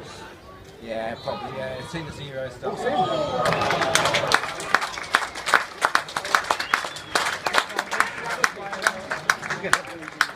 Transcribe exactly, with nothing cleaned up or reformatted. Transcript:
Yeah, probably. Yeah, it's seen the zero stuff. Oh,